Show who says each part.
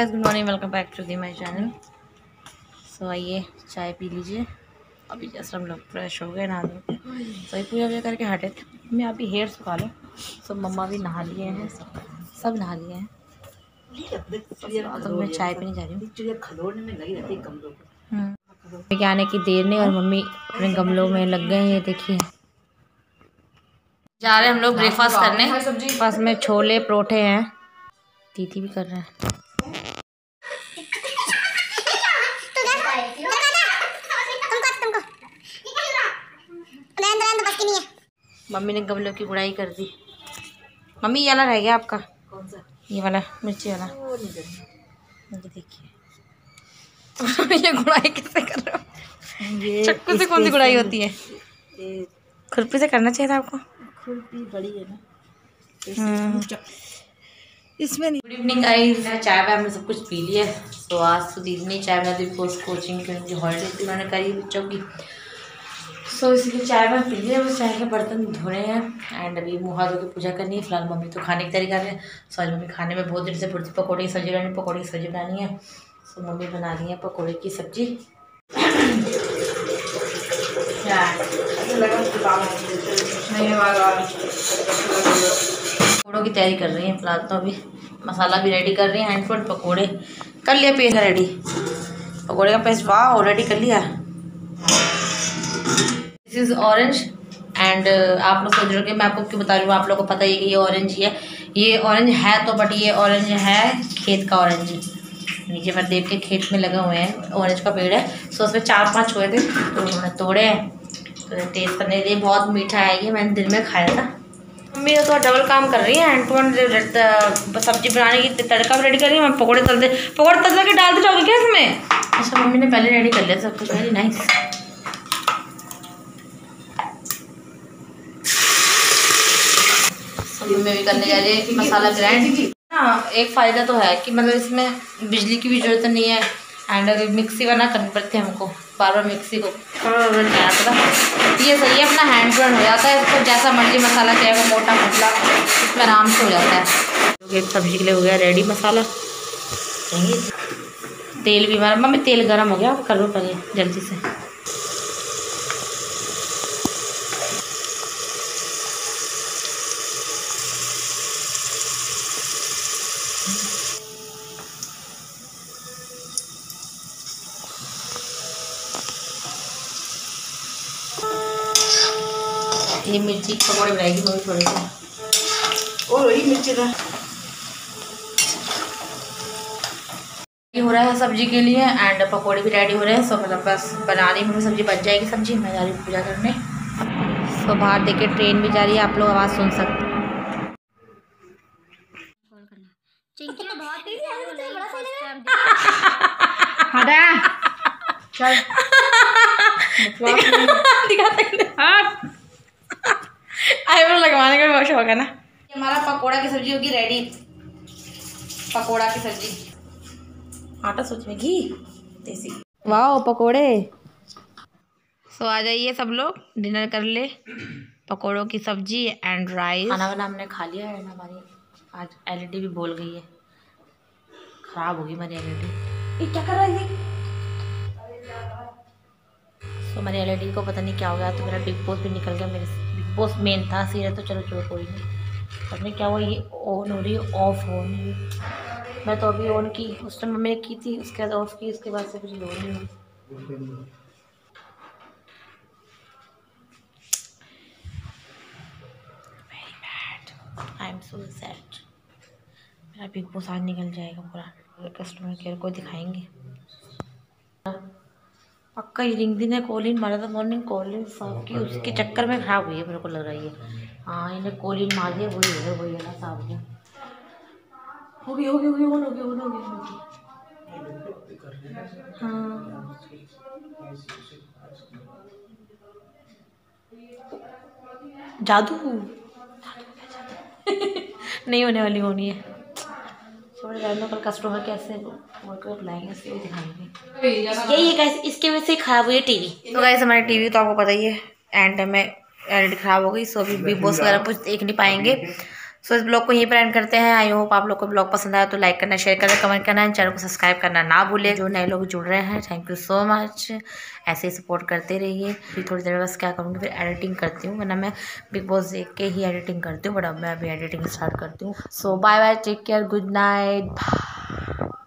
Speaker 1: Guys, good morning, welcome back to the my channel. So आइए चाय P लीजिए। अभी जैसे हम लोग फ्रेश हो गए, नहा धो के सही पूजा वूजा करके हटे थे। मैं अभी हेयर सुखा लूँ। सब मम्मा भी नहा लिए हैं, सब नहा लिए हैं। तो मैं चाय पीने जा रही हूँ। क्या आने की देर नहीं और मम्मी अपने गमलों में लग गए हैं। ये देखिए, जा रहे हैं हम लोग ब्रेकफास्ट करने। पास में छोले परोठे हैं, दीदी भी कर रहे हैं। मम्मी ने गमलों की गुड़ाई कर दी। मम्मी ये वाला रह गया आपका। कौन सा? ये वाला मिर्ची वाला। ये देखिए ये गुड़ाई कैसे कर रहे हो? चक्कू से कौन सी गुड़ाई होती है? खुरपी से करना चाहिए था आपको। खुरपी बड़ी है ना इसमें। गुड इवनिंग गाइस, चाय वाय हमने सब कुछ पी लिया। तो आज तो दीदी ने चाय बना दी, कोचिंग की उनकी हॉलीडे थी, उन्होंने करी बच्चों की। सो इसलिए चाय वाय पी लिया। बस चाय के बर्तन धोने हैं एंड अभी मुँह हाथ धो के पूजा करनी है। फिलहाल मम्मी तो खाने की तैयारी कर रहे हैं। सो आज मम्मी खाने में बहुत देर से पड़ती, पकौड़े की सब्जी बनानी, पकौड़े की सब्जी बनानी है। सो मम्मी बना रही है पकौड़े की सब्जी। पकौड़ों की तैयारी कर रही हैं फिलहाल तो। अभी मसाला भी रेडी कर रही हैं। हैंड टू पकौड़े कर लिया, पेस्ट रेडी, पकौड़े का पेस्ट वाह रेडी कर लिया। दिस इज ऑरेंज एंड आप लोग सोच रहे हो कि मैं आपको क्यों बता रही हूँ। आप लोगों को पता ही है कि ये ऑरेंज ही है। ये ऑरेंज है तो, बट ये ऑरेंज है खेत का ऑरेंज। नीचे पर देख के खेत में लगे हुए हैं, ऑरेंज का पेड़ है। सो उसमें 4-5 हुए थे तो उन्होंने तोड़े हैं। तो टेस्ट करने के लिए बहुत मीठा है ये, मैंने दिन में खाया था। मम्मी तो डबल काम कर रही है। एंड टू एंड सब्जी बनाने की तड़का भी रेडी कर रही है। मैं पकौड़े तल के डाल दे जाओगे क्या इसमें? अच्छा, मम्मी ने पहले रेडी कर लिया सब कुछ। Very nice. मम्मी भी करने जा रही है मसाला ग्राइंड। हाँ, एक फ़ायदा तो है कि मतलब इसमें बिजली की भी ज़रूरत नहीं है। एंड अगर मिक्सी वरना करनी पड़ती है हमको, बार मिक्सी को नहीं आता। ये सही है, अपना हैंड टू हैंड हो जाता है। इसको जैसा मर्जी मसाला चाहेगा, मोटा पतला, इसमें आराम से हो जाता है। एक सब्जी के लिए हो गया रेडी मसाला। तेल भी हमारा, मम्मी तेल गर्म हो गया, कर लो पहले जल्दी से। ये मिर्ची पकौड़े बनाएगी मम्मी थोड़ी सी, और वही मिर्ची का हो रहा है सब्जी के लिए। एंड पकौड़े भी रेडी हो रहे हैं। सो मतलब बस बना रही मम्मी, सब्जी बच जाएगी सब्जी। मैं जा रही हूँ पूजा करने। सो बाहर देखिए ट्रेन भी जा रही है, आप लोग आवाज़ सुन सकते हैं। लगवाने का बहुत शौक है ना। हमारा पकोड़ा की सब्जी होगी रेडी। पकोड़ा की सब्जी, आटा सोच में घी देसी, वाह पकोड़े। सो आ जाइए सब लोग, डिनर कर ले। पकोड़ों की सब्जी एंड राइस। खाना वाना हमने खा लिया है। हमारी आज एलईडी भी बोल गई है, खराब होगी हमारी एलईडी। क्या कर रही थी? तो हमारी एलईडी को पता नहीं क्या हो गया। तो मेरा बिग बॉस भी निकल गया। मेरे बिग बॉस मेन था सीरियल, तो चलो कोई नहीं। पता नहीं क्या हुआ, ये ऑन हो रही है, ऑफ हो रही है। मैं तो अभी ऑन की, उस टाइम मम्मी ने की थी, उसके बाद ऑफ की, उसके बाद से कुछ हो नहीं हुई। Very bad, I am so sad. मेरा बिग बॉस आज निकल जाएगा पूरा। कस्टमर केयर को दिखाएंगे। पक्का ही रिंग दिन है, कॉलिन मारा था मॉर्निंग, कॉलिन साफ की, उसके चक्कर में खराब हुई है मेरे को लग रही है। हाँ, इन्हें कॉलिन मार दिया, वही है ना साफ हो गया। हो गया हाँ जादू नहीं होने वाली होनी है। छोड़ जाने, कल कस्टमर कैसे वर्कआउट लाएंगे इसलिए दिखाएंगे। यही कैसे इसके वजह से खराब हुई है टीवी। तो गाइस हमारी टीवी तो आपको पता ही है, एंड में एलईडी खराब हो गई। सो अभी बिग बॉस वगैरह कुछ देख नहीं पाएंगे। सो इस ब्लॉग को यहीं पर एंड करते हैं। आई होप आप लोग को ब्लॉग पसंद आया तो लाइक करना, शेयर करना, कमेंट करना, चैनल को सब्सक्राइब करना ना भूलें। जो नए लोग जुड़ रहे हैं थैंक यू सो मच, ऐसे ही सपोर्ट करते रहिए। फिर थोड़ी देर बस क्या करूँगी, फिर एडिटिंग करती हूँ, वरना मैं बिग बॉस देख के ही एडिटिंग करती हूँ, बट अब मैं अभी एडिटिंग स्टार्ट करती हूँ। So bye bye, take care, good night.